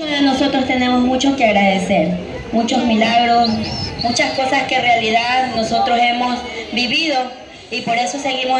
Muchos de nosotros tenemos mucho que agradecer, muchos milagros, muchas cosas que en realidad nosotros hemos vivido y por eso seguimos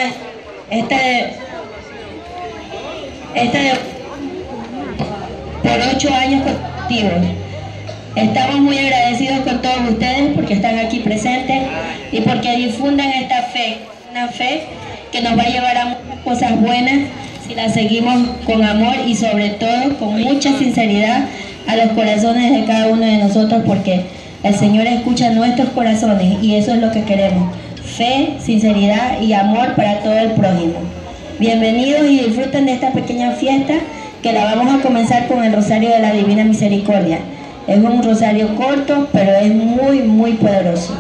por 8 años consecutivos. Estamos muy agradecidos con todos ustedes porque están aquí presentes y porque difunden esta fe, una fe que nos va a llevar a muchas cosas buenas si la seguimos con amor y sobre todo con mucha sinceridad a los corazones de cada uno de nosotros, porque el Señor escucha nuestros corazones y eso es lo que queremos: fe, sinceridad y amor para todo el prójimo. Bienvenidos y disfruten de esta pequeña fiesta que la vamos a comenzar con el Rosario de la Divina Misericordia. Es un rosario corto, pero es muy, muy poderoso.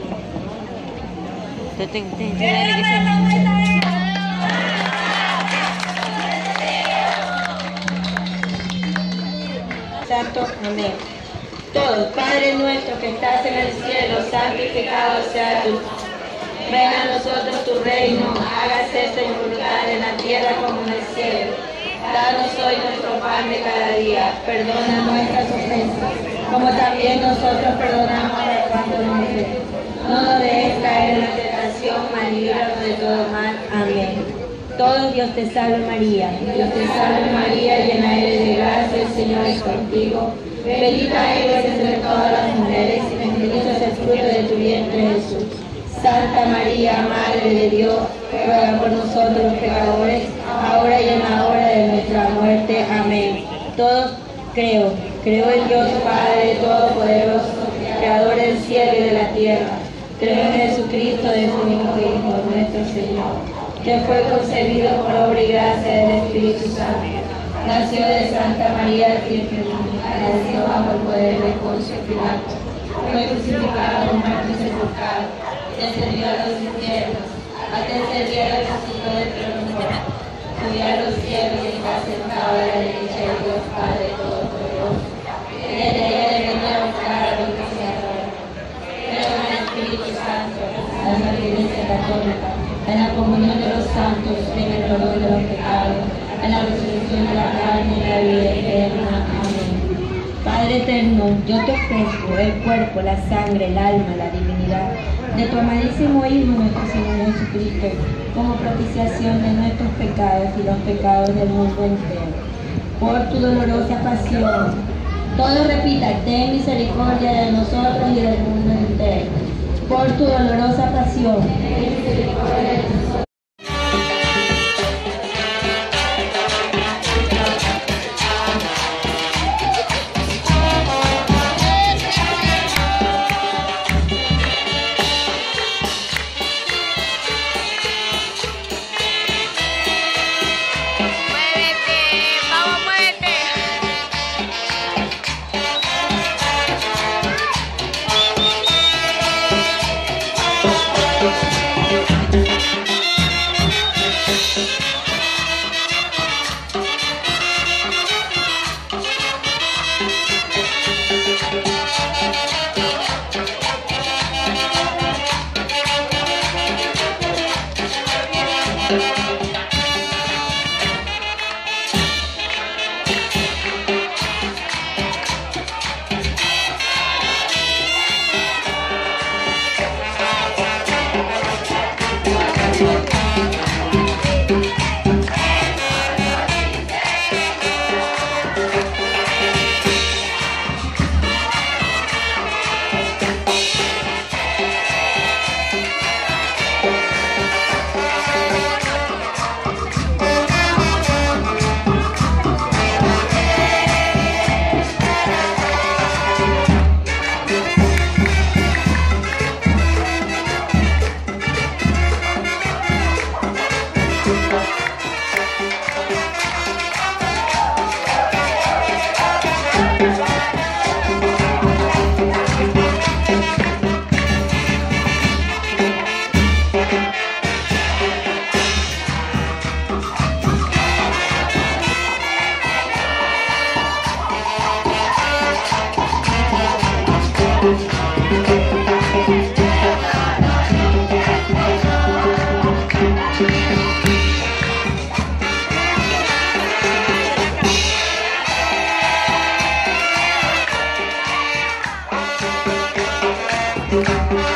Santo, amén. Todos, Padre nuestro que estás en el cielo, santificado sea tu nombre. Ven a nosotros tu reino, hágase tu voluntad en la tierra como en el cielo. Danos hoy nuestro pan de cada día, perdona nuestras ofensas, como también nosotros perdonamos a cuantos nos ofenden. No nos dejes caer en la tentación, mas líbranos de todo mal. Amén. Todos, Dios te salve María. Dios te salve María, llena eres de gracia, el Señor es contigo. Bendita eres entre todas las mujeres y bendito es el fruto de tu vientre Jesús. Santa María, Madre de Dios, ruega por nosotros los pecadores, ahora y en la hora de nuestra muerte. Amén. Todos creo en Dios Padre Todopoderoso, Creador del cielo y de la tierra. Creo en Jesucristo, de su único Hijo, nuestro Señor, que fue concebido por obra y gracia del Espíritu Santo. Nació de Santa María, nació bajo el poder de Poncio Pilato. Fue crucificado, muerto y sepultado. Descendió a los infiernos, al tercer día resucitó de entre los muertos, subió a los cielos y está sentado a la derecha de Dios Padre Todopoderoso. Desde ella de venir a buscar a los que se adoran. Creo en el Espíritu Santo, en la Iglesia Católica, en la comunión de los santos, en el perdón de los pecados, en la resurrección de la carne y la vida eterna. Amén. Padre eterno, yo te ofrezco el cuerpo, la sangre, el alma, la divinidad de tu amadísimo Hijo, nuestro Señor Jesucristo, como propiciación de nuestros pecados y los pecados del mundo entero. Por tu dolorosa pasión, todos repitan: ten misericordia de nosotros y del mundo entero. Por tu dolorosa pasión, ten misericordia de nosotros. Thank you.